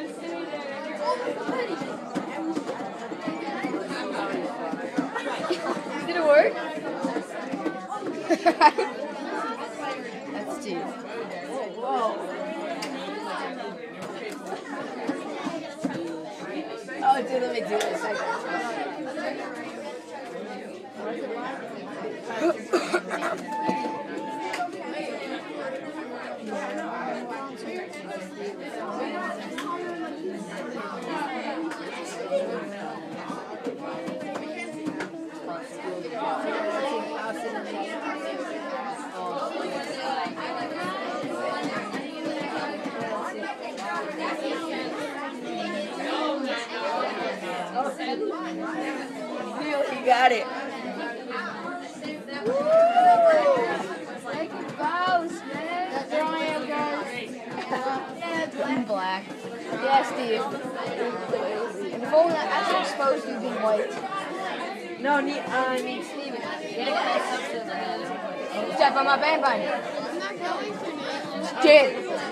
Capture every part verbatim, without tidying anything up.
Did it work? That's two. Whoa. Oh, dude, let me do this. I You got it. There I am, guys. I'm black. Yeah, Steve. And if only I was exposed to being white. No, need, uh, need Steven. Step on my bandwagon. I'm not going to, man. Kid.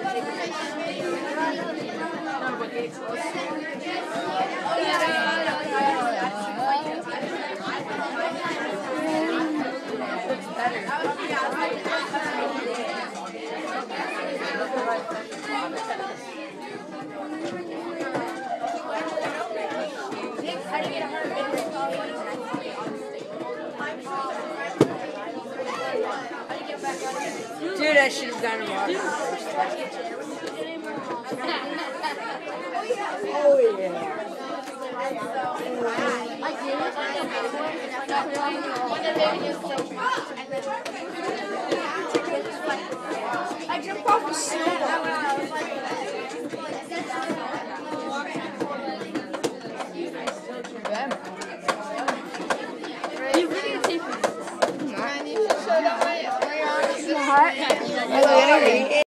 Dude, I should have done it wrong. Oh yeah. I jumped off the stairs. You really gonna take this? I need to show that way. Hot.